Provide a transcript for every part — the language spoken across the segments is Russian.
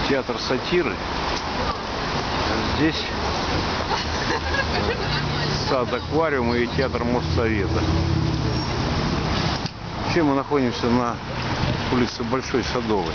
театр сатиры. Здесь сад аквариума и театр Моссовета. Вообще мы находимся на улице Большой Садовой.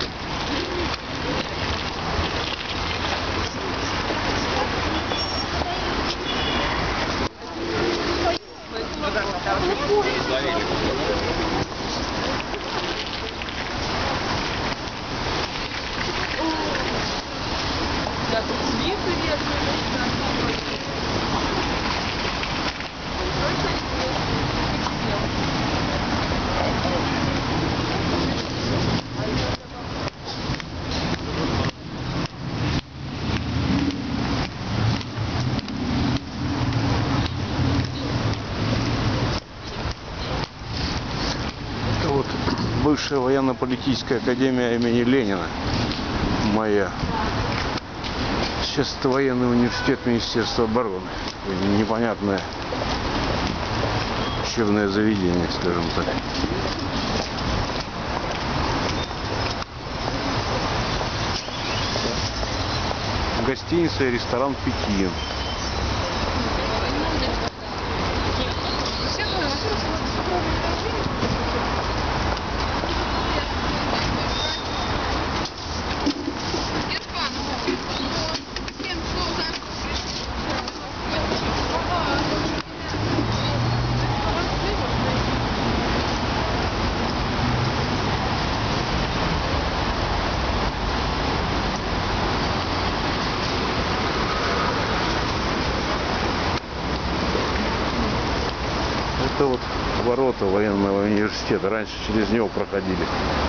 Бывшая военно-политическая академия имени Ленина моя. Сейчас это военный университет Министерства обороны. Непонятное учебное заведение, скажем так. Гостиница и ресторан Пекин. Это вот ворота военного университета. Раньше через него проходили.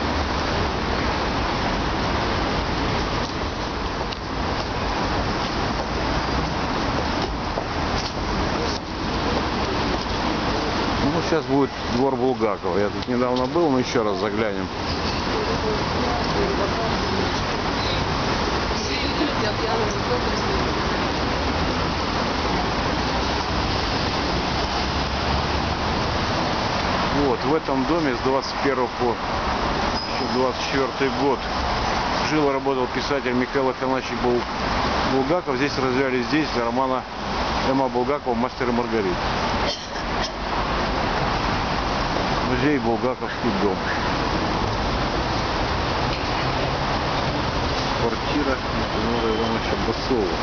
Ну, сейчас будет двор Булгакова. Я тут недавно был, но еще раз заглянем. Вот, в этом доме с 21 по 24 год жил и работал писатель Михаил Афанасьевич Булгаков. Здесь развивались действия романа М.А. Булгакова «Мастер и Маргарита». Музей Булгаковский дом. Квартира Никанора Ивановича Басова.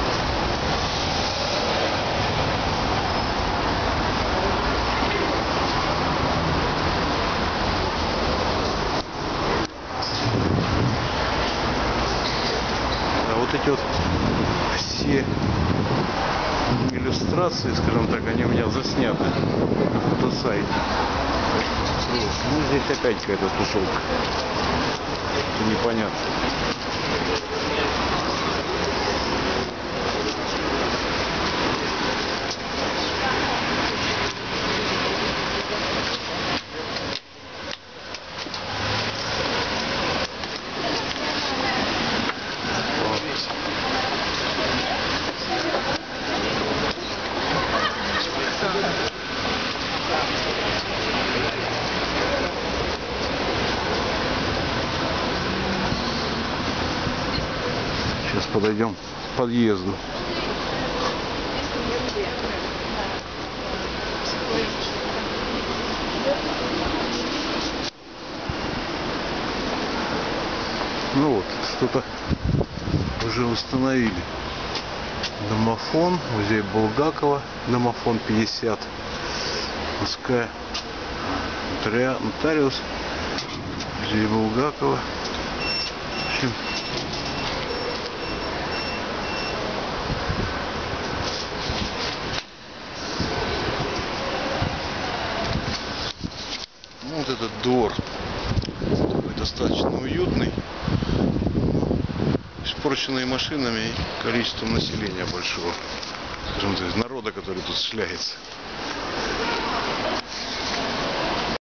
Вот эти вот все иллюстрации, скажем так, они у меня засняты на фотосайте. Ну, здесь опять какая-то тусовка. Это непонятно. Сейчас подойдем к подъезду. Ну вот, что-то уже установили. Домофон, музей Булгакова, домофон 50. Морская нотариус, музей Булгакова. В общем, вот этот двор такой достаточно уютный, испорченный машинами и количеством населения большого, скажем так, народа, который тут шляется.